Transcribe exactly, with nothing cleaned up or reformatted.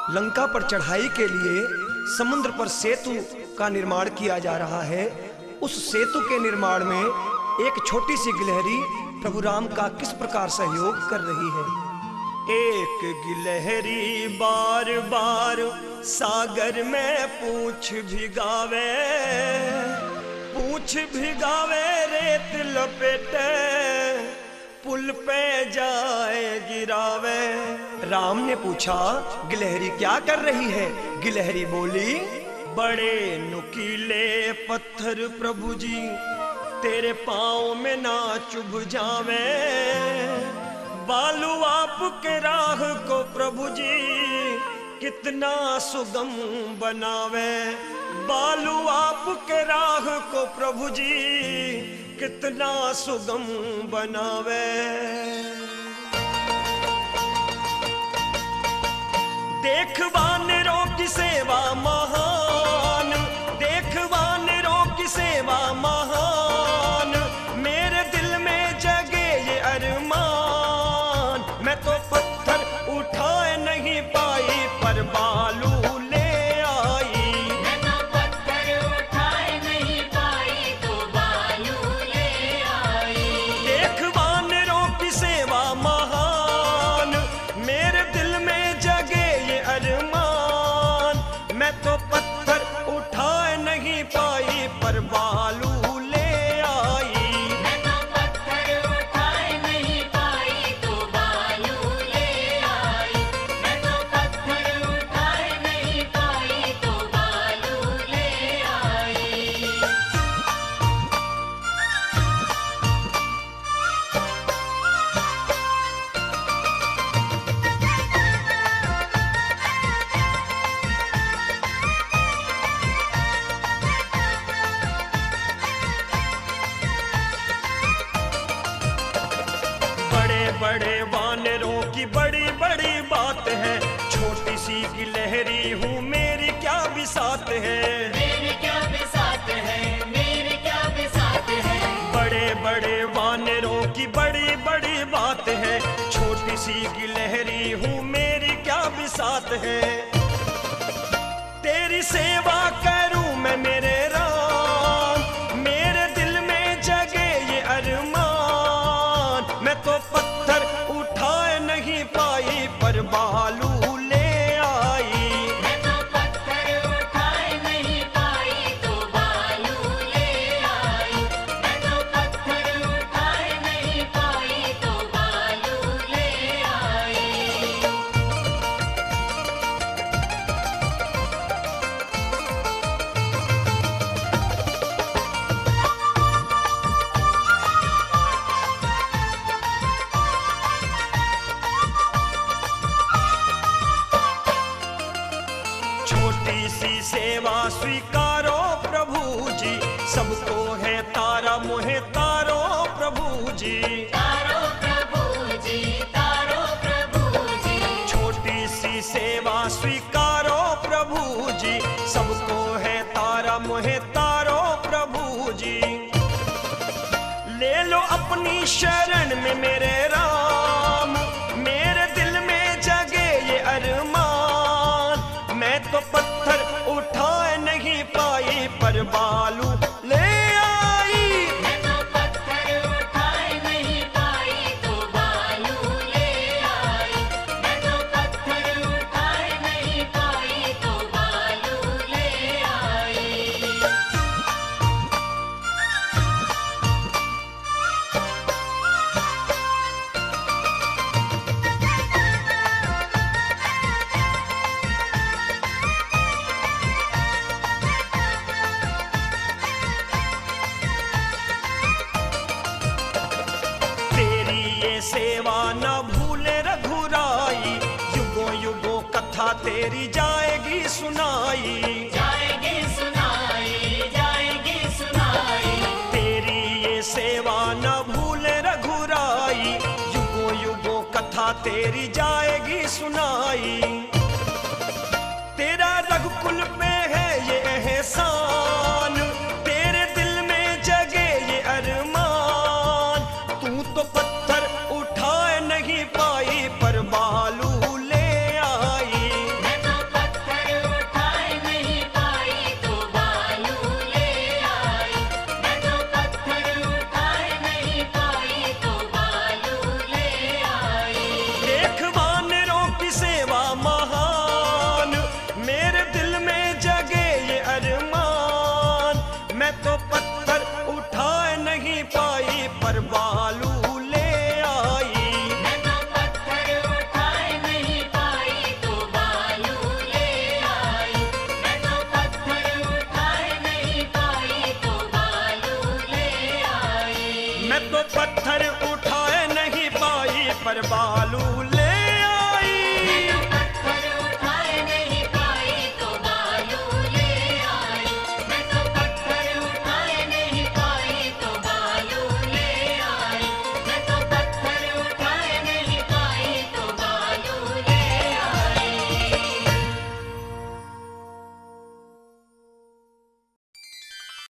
लंका पर चढ़ाई के लिए समुद्र पर सेतु का निर्माण किया जा रहा है। उस सेतु के निर्माण में एक छोटी सी गिलहरी प्रभु राम का किस प्रकार सहयोग कर रही है। एक गिलहरी बार बार सागर में पूछ भिगावे, पूछ भिगावे रेत लपेटे, पुल पे जाए गिरावे। राम ने पूछा, गिलहरी क्या कर रही है? गिलहरी बोली, बड़े नुकीले पत्थर प्रभु जी तेरे पाँव में ना चुभ जावे, बालू आपके राह को प्रभु जी कितना सुगम बनावे, बालू आपके राह को प्रभु जी कितना सुगम बनावे। देख वानरों की सेवा महान, देख वानरों की सेवा महान, मेरे दिल में जगे ये अरमान। मैं तो पत्थर उठाए नहीं पाई पर बालू ले आई, मैं तो पत्थर उठाए नहीं पाई तो बालू ले आई। देख वानरों की सेवा महान, मेरे दिल में जगे ये अरमान। मैं तो पत्थर उठाए नहीं पाई पर बालू ले आई, मैं तो पत्थर उठाए नहीं पाई तो बालू ले आई, मैं तो पत्थर उठाए नहीं पाई तो बालू ले आई। बड़े बड़े वानरों की बड़ी बड़ी बात है, छोटी सी गिलहरी हूँ मेरी क्या बिसात है। मेरे क्या बिसात है, मेरे क्या बिसात है। बड़े बड़े वानरों की बड़ी बड़ी बात है, छोटी सी गिलहरी हूँ मेरी क्या बिसात है। तेरी सेवा करूँ मैं मेरे राम, मेरे दिल में जगे ये अरमान। मैं तो पत्थर उठाए नहीं पाई पर बालू ले आई, मैं तो पत्थर उठाए नहीं पाई तो बालू ले आई, मैं तो पत्थर उठाए नहीं पाई तो बालू ले आई। छोटी सी सेवा स्वीकारो प्रभु जी, सबको है तारा मोहे तारो प्रभु जी। तारो प्रभु जी, तारो प्रभु जी, छोटी सी सेवा स्वीकारो प्रभु जी, सबको है तारा मोहे तारो प्रभु जी। ले लो अपनी शरण में मेरे राम, मेरे दिल में जगे ये अरमान। मैं तो पत्थर उठाए नहीं पाई पर बालू ले आई, मैं तो पत्थर उठाए नहीं पाई तो बालू ले आई, मैं तो पत्थर उठाए नहीं पाई तो बालू ले आई। तेरी ये सेवा न भूले रघुराई, युगों युगों कथा तेरी जाएगी सुनाई। जाएगी सुनाई, जाएगी सुनाई, तेरी ये सेवा न भूले रघुराई, युगों युगों कथा तेरी जाएगी सुनाई। तेरा रघुकुल पे है ये एहसान, तेरे दिल में जगे ये अरमान। तू तो पत्थर उठाए नहीं पाई पर बालू